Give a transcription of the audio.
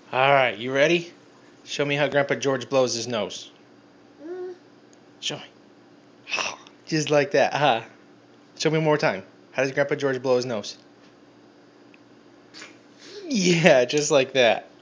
Alright, you ready? Show me how Grandpa George blows his nose. Show me. Just like that, huh? Show me one more time. How does Grandpa George blow his nose? Yeah, just like that.